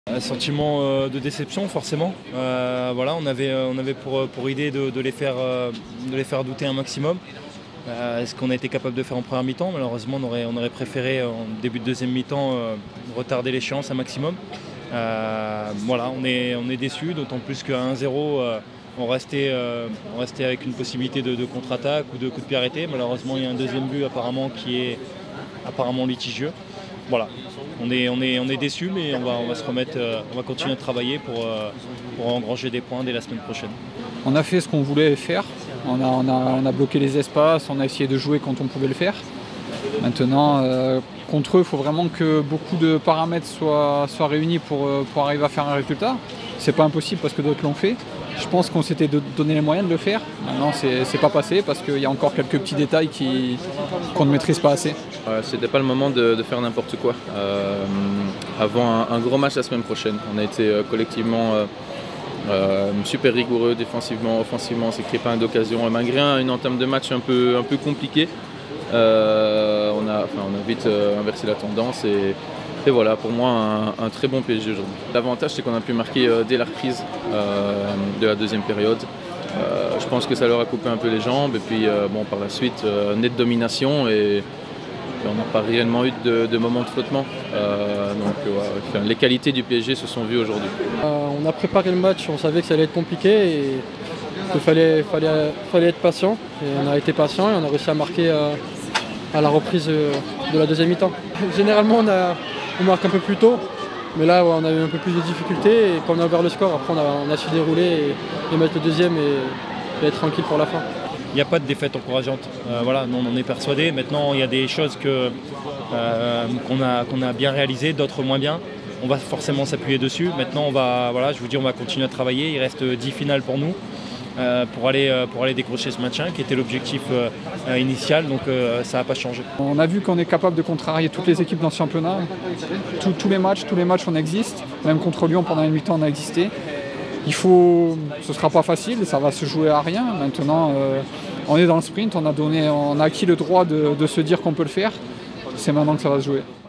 Un sentiment de déception forcément. Voilà, on avait pour idée de les faire douter un maximum. Ce qu'on a été capable de faire en première mi-temps. Malheureusement, on aurait préféré en début de deuxième mi-temps retarder l'échéance un maximum. Voilà, on est déçus, d'autant plus qu'à 1-0, on restait avec une possibilité de contre-attaque ou de coup de pied arrêté. Malheureusement, il y a un deuxième but apparemment qui est apparemment litigieux. Voilà, on est déçus, mais on va se remettre, on va continuer à travailler pour engranger des points dès la semaine prochaine. On a fait ce qu'on voulait faire. On a bloqué les espaces, on a essayé de jouer quand on pouvait le faire. Maintenant, contre eux, il faut vraiment que beaucoup de paramètres soient réunis pour arriver à faire un résultat. C'est pas impossible parce que d'autres l'ont fait. Je pense qu'on s'était donné les moyens de le faire. Maintenant, c'est pas passé parce qu'il y a encore quelques petits détails qu'on ne maîtrise pas assez. C'était pas le moment de faire n'importe quoi. Avant un gros match la semaine prochaine, on a été collectivement super rigoureux défensivement, offensivement, on s'est créé pas d'occasion. Malgré une entame de match un peu compliquée, on a vite inversé la tendance et voilà, pour moi, un très bon PSG aujourd'hui. L'avantage, c'est qu'on a pu marquer dès la reprise de la deuxième période. Je pense que ça leur a coupé un peu les jambes et puis bon, par la suite, nette domination et on n'a pas réellement eu de moment de flottement. Donc les qualités du PSG se sont vues aujourd'hui. On a préparé le match, on savait que ça allait être compliqué et qu'il fallait être patient. Et on a été patient et on a réussi à marquer à la reprise de la deuxième mi-temps. Généralement, on marque un peu plus tôt, mais là on a eu un peu plus de difficultés et quand on a ouvert le score, après on a su dérouler et mettre le deuxième et être tranquille pour la fin. Il n'y a pas de défaite encourageante. Voilà, nous, on en est persuadés. Maintenant, il y a des choses qu'on a bien réalisées, d'autres moins bien. On va forcément s'appuyer dessus. Maintenant, voilà, je vous dis, on va continuer à travailler. Il reste 10 finales pour nous pour aller décrocher ce maintien qui était l'objectif initial. Donc ça n'a pas changé. On a vu qu'on est capable de contrarier toutes les équipes dans ce championnat. Tous les matchs, on existe. Même contre Lyon, pendant une mi-temps, on a existé. Ce ne sera pas facile, ça va se jouer à rien. Maintenant, on est dans le sprint, on a acquis le droit de se dire qu'on peut le faire. C'est maintenant que ça va se jouer.